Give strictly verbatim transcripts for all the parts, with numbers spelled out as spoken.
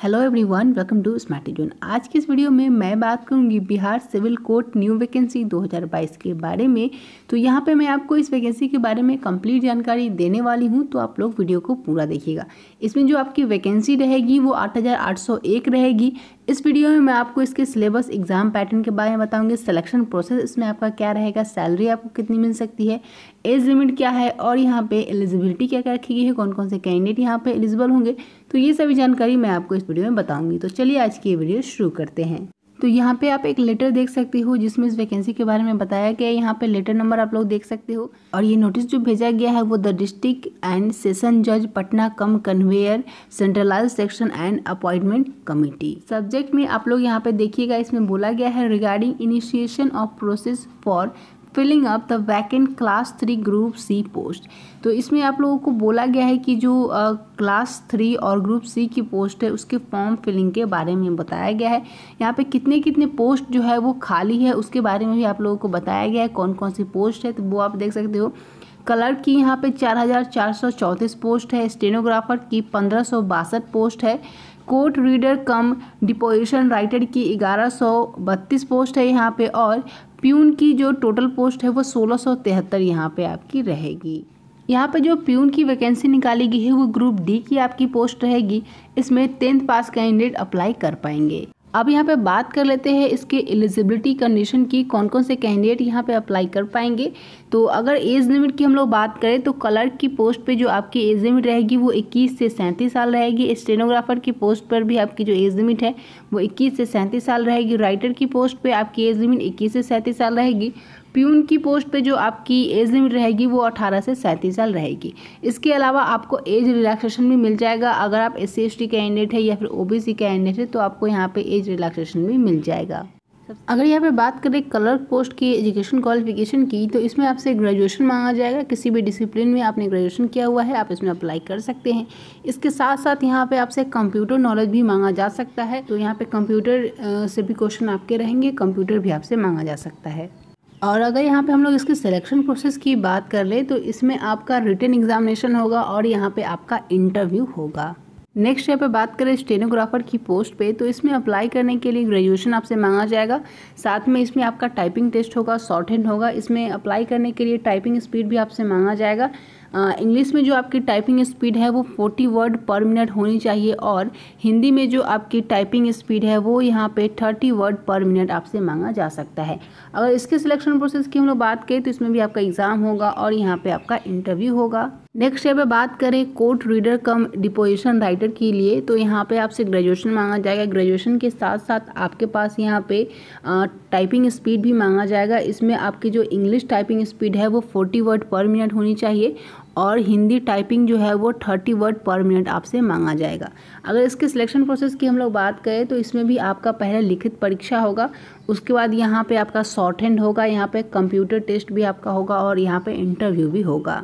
Hello everyone, welcome to Smarty Zone. आज की इस वीडियो में मैं बात करूंगी Bihar civil court new vacancy दो हज़ार बाईस के बारे में। तो यहाँ पे मैं आपको इस वैकेंसी के बारे में कंप्लीट जानकारी देने वाली हूँ, तो आप लोग वीडियो को पूरा देखिएगा। इसमें जो आपकी वैकेंसी रहेगी वो आठ हज़ार आठ सौ एक रहेगी। इस वीडियो में मैं आपको इसके सिलेबस, एग्जाम पैटर्न के बारे में बताऊंगी, सिलेक्शन प्रोसेस इसमें आपका क्या रहेगा, सैलरी आपको कितनी मिल सकती है, एज लिमिट क्या है और यहाँ पे एलिजिबिलिटी क्या क्या रखी गई है, कौन कौन से कैंडिडेट यहाँ पे एलिजिबल होंगे। तो ये सभी जानकारी मैं आपको इस वीडियो में बताऊंगी। तो चलिए आज की ये वीडियो शुरू करते हैं। तो यहाँ पे आप एक लेटर देख सकते हो जिसमें इस वैकेंसी के बारे में बताया गया है। यहाँ पे लेटर नंबर आप लोग देख सकते हो और ये नोटिस जो भेजा गया है वो द डिस्ट्रिक्ट एंड सेशन जज Patna cum convenor centralise section and appointment committee. Subject में आप लोग यहाँ पे देखिएगा, इसमें बोला गया है regarding initiation of process for filling up the vacant class three group C post. तो इसमें आप लोगों को बोला गया है कि जो क्लास थ्री और ग्रुप सी की पोस्ट है उसके फॉर्म फिलिंग के बारे में बताया गया है। यहाँ पे कितने कितने पोस्ट जो है वो खाली है उसके बारे में भी आप लोगों को बताया गया है, कौन कौन सी पोस्ट है तो वो आप देख सकते हो। क्लर्क की यहाँ पे चार हज़ार चार सौ चौंतीस पोस्ट है, स्टेनोग्राफर की पंद्रह सौ बासठ पोस्ट है, court reader cum deposition writer की ग्यारह सौ बत्तीस पोस्ट है यहाँ पे, और प्यून की जो टोटल पोस्ट है वो सोलह सौ तिहत्तर यहाँ पे आपकी रहेगी। यहाँ पे जो प्यून की वैकेंसी निकाली गई है वो ग्रुप डी की आपकी पोस्ट रहेगी। इसमें टेंथ पास कैंडिडेट अप्लाई कर पाएंगे। अब यहाँ पे बात कर लेते हैं इसके एलिजिबिलिटी कंडीशन की, कौन कौन से कैंडिडेट यहाँ पे अप्लाई कर पाएंगे। तो अगर एज लिमिट की हम लोग बात करें तो क्लर्क की पोस्ट पे जो आपकी एज लिमिट रहेगी वो इक्कीस से सैंतीस साल रहेगी। स्टेनोग्राफर की पोस्ट पर भी आपकी जो एज लिमिट है वो इक्कीस से सैंतीस साल रहेगी। राइटर की पोस्ट पे आपकी एज लिमिट इक्कीस से सैंतीस साल रहेगी। प्यून की पोस्ट पे जो आपकी एज लिमिट रहेगी वो अठारह से सैंतीस साल रहेगी। इसके अलावा आपको एज रिलैक्सेशन भी मिल जाएगा। अगर आप S C S T candidate है या फिर ओ बी सी कैंडिडेट है तो आपको यहाँ पे एज रिलैक्सेशन भी मिल जाएगा। अगर यहाँ पे बात करें क्लर्क पोस्ट की एजुकेशन क्वालिफिकेशन की तो इसमें आपसे ग्रेजुएशन मांगा जाएगा। किसी भी डिसिप्लिन में आपने ग्रेजुएशन किया हुआ है आप इसमें अप्लाई कर सकते हैं। इसके साथ साथ यहाँ पे आपसे कंप्यूटर नॉलेज भी मांगा जा सकता है। तो यहाँ पे कंप्यूटर से भी क्वेश्चन आपके रहेंगे, कंप्यूटर भी आपसे मांगा जा सकता है। और अगर यहाँ पे हम लोग इसके सिलेक्शन प्रोसेस की बात कर ले तो इसमें आपका रिटन एग्जामिनेशन होगा और यहाँ पे आपका इंटरव्यू होगा। नेक्स्ट यहाँ पे बात करें स्टेनोग्राफर की पोस्ट पे तो इसमें अप्लाई करने के लिए ग्रेजुएशन आपसे मांगा जाएगा। साथ में इसमें आपका टाइपिंग टेस्ट होगा, शॉर्ट हैंड होगा। इसमें अप्लाई करने के लिए टाइपिंग स्पीड भी आपसे मांगा जाएगा। इंग्लिश में जो आपकी टाइपिंग स्पीड है वो चालीस वर्ड पर मिनट होनी चाहिए और हिंदी में जो आपकी टाइपिंग स्पीड है वो यहाँ पे तीस वर्ड पर मिनट आपसे मांगा जा सकता है। अगर इसके सिलेक्शन प्रोसेस की हम लोग बात करें तो इसमें भी आपका एग्जाम होगा और यहाँ पे आपका इंटरव्यू होगा। नेक्स्ट यहाँ पे बात करें court reader cum deposition writer के लिए तो यहाँ पे आपसे ग्रेजुएशन मांगा जाएगा। ग्रेजुएशन के साथ साथ आपके पास यहाँ पे टाइपिंग स्पीड भी मांगा जाएगा। इसमें आपकी जो इंग्लिश टाइपिंग स्पीड है वो चालीस वर्ड पर मिनट होनी चाहिए और हिंदी टाइपिंग जो है वो तीस वर्ड पर मिनट आपसे मांगा जाएगा। अगर इसके सिलेक्शन प्रोसेस की हम लोग बात करें तो इसमें भी आपका पहले लिखित परीक्षा होगा, उसके बाद यहाँ पे आपका शॉर्ट हैंड होगा, यहाँ पे कंप्यूटर टेस्ट भी आपका होगा और यहाँ पे इंटरव्यू भी होगा।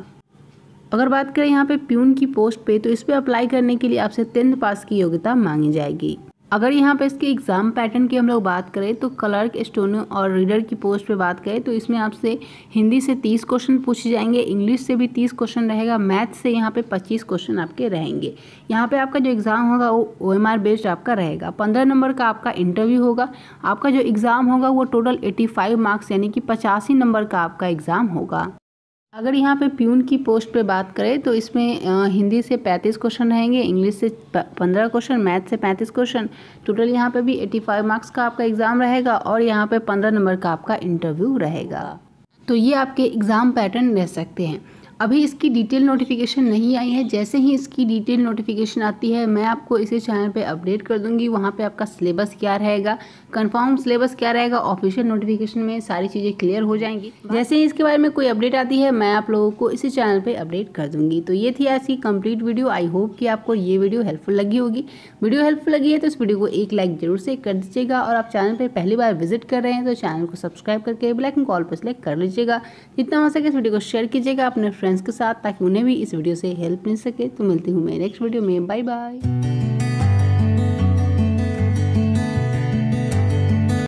अगर बात करें यहाँ पे प्यून की पोस्ट पे तो इस पे अप्लाई करने के लिए आपसे टेंथ पास की योग्यता मांगी जाएगी। अगर यहाँ पे इसके एग्जाम पैटर्न की हम लोग बात करें तो क्लर्क, स्टेनो और रीडर की पोस्ट पे बात करें तो इसमें आपसे हिंदी से तीस क्वेश्चन पूछे जाएंगे, इंग्लिश से भी तीस क्वेश्चन रहेगा, मैथ से यहाँ पे पच्चीस क्वेश्चन आपके रहेंगे। यहाँ पे आपका जो एग्ज़ाम होगा वो ओ एम आर बेस्ड आपका रहेगा। पंद्रह नंबर का आपका इंटरव्यू होगा। आपका जो एग्ज़ाम होगा वो टोटल पचासी मार्क्स यानी कि पचासी नंबर का आपका एग्ज़ाम होगा। अगर यहाँ पे प्यून की पोस्ट पे बात करें तो इसमें आ, हिंदी से पैंतीस क्वेश्चन रहेंगे, इंग्लिश से पंद्रह क्वेश्चन, मैथ से पैंतीस क्वेश्चन, टोटल यहाँ पे भी पचासी मार्क्स का आपका एग्ज़ाम रहेगा और यहाँ पे पंद्रह नंबर का आपका इंटरव्यू रहेगा। तो ये आपके एग्ज़ाम पैटर्न रह सकते हैं। अभी इसकी डिटेल नोटिफिकेशन नहीं आई है, जैसे ही इसकी डिटेल नोटिफिकेशन आती है मैं आपको इसी चैनल पे अपडेट कर दूंगी। वहाँ पे आपका सिलेबस क्या रहेगा, कंफर्म सिलेबस क्या रहेगा, ऑफिशियल नोटिफिकेशन में सारी चीज़ें क्लियर हो जाएंगी। जैसे ही इसके बारे में कोई अपडेट आती है मैं आप लोगों को इसी चैनल पर अपडेट कर दूँगी। तो ये थी आज की कंप्लीट वीडियो। आई होप कि आपको ये वीडियो हेल्पफुल लगी होगी। वीडियो हेल्पफुल लगी है तो इस वीडियो को एक लाइक जरूर से कर दीजिएगा और आप चैनल पर पहली बार विजिट कर रहे हैं तो चैनल को सब्सक्राइब करके बेल आइकन कॉल पर सेलेक्ट कर लीजिएगा। जितना हो सके इस वीडियो को शेयर कीजिएगा अपने फ्रेंड्स के साथ ताकि उन्हें भी इस वीडियो से हेल्प मिल सके। तो मिलती हूँ मैं नेक्स्ट वीडियो में। Bye bye.